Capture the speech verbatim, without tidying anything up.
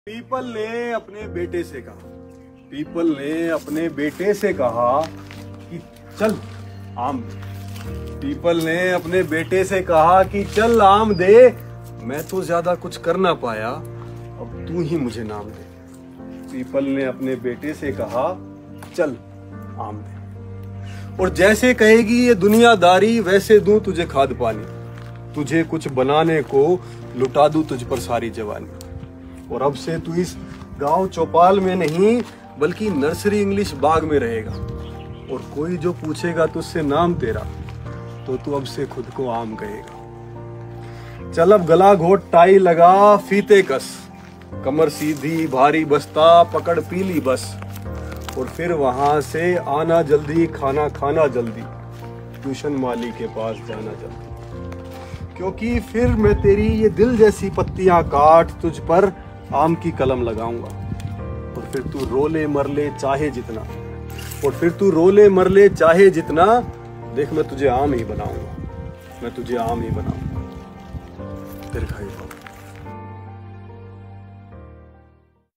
People ने अपने बेटे से कहा पीपल ने अपने बेटे से कहा कि चल आम दे। पीपल ने अपने बेटे से कहा कि चल आम दे, मैं तो ज्यादा कुछ कर ना पाया, अब तू ही मुझे नाम दे। पीपल ने अपने बेटे से कहा चल आम दे, और जैसे कहेगी ये दुनियादारी वैसे दूं तुझे खाद पानी, तुझे कुछ बनाने को लुटा दूं तुझ पर सारी जवानी। और अब से तू इस गांव चौपाल में नहीं बल्कि नर्सरी इंग्लिश बाग में रहेगा, और कोई जो पूछेगा तुझसे नाम तेरा तो तू अब से खुद को आम कहेगा। चल अब गला घोट टाई लगा फीते कस, कमर सीधी भारी बस्ता पकड़ पीली बस, और फिर वहां से आना जल्दी खाना खाना जल्दी, ट्यूशन माली के पास जाना जल्दी, क्योंकि फिर मैं तेरी ये दिल जैसी पत्तियां काट तुझ पर आम की कलम लगाऊंगा। और फिर तू रोले मरले चाहे जितना, और फिर तू रोले मरले चाहे जितना, देख मैं तुझे आम ही बनाऊंगा, मैं तुझे आम ही बनाऊंगा। दीर्घायु भव।